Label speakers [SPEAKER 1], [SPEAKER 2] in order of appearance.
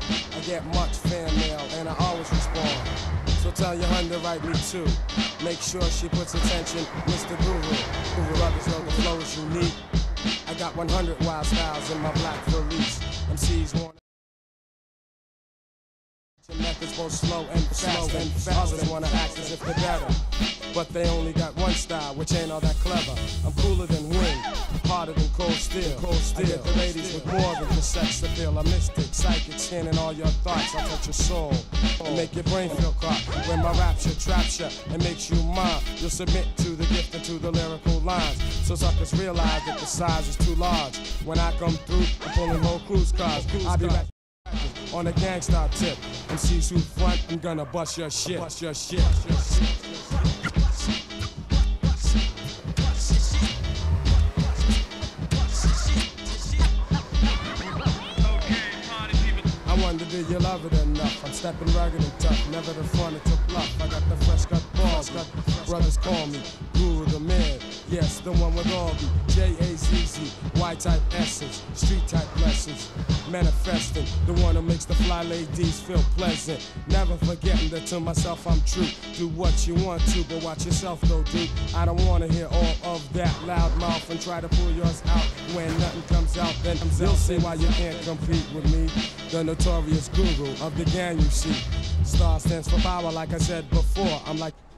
[SPEAKER 1] I get much fan mail and I always respond. So tell your hun to write me too. Make sure she puts attention, Mr. Guru. Guru others know the flow is unique. I got 100 wild styles in my black valise. MCs want methods both slow and fast. Others wanna act as if they're better, but they only got one style, which ain't all that clever. I'm cooler than wind, harder than cold steel. I get the ladies with more than the sex appeal. I'm mystic, psychic, scanning all your thoughts. I touch your soul and make your brain feel caught. When my rapture traps you and makes you mine, you'll submit to the gift and to the lyrical lines. So suckers realize that the size is too large. When I come through, I'm pulling whole cruise cars. I'll be back on a gangsta tip. MCs who front, I'm gonna bust your shit. Bust your shit. I wonder, do you love it enough? I'm stepping rugged and tough, never the front to bluff. I got the fresh cut balls, got brothers call me Guru the man. Yes, the one with all the J-A-Z-Z, Y-type essence, street-type lessons. Manifesting, the one who makes the fly ladies feel pleasant. Never forgetting that to myself I'm true. Do what you want to, but watch yourself though, dude. I don't wanna hear all of that loud mouth and try to pull yours out. When nothing comes out, then you'll see why you can't compete with me. The notorious guru of the gang, you see. Star stands for power, like I said before. I'm like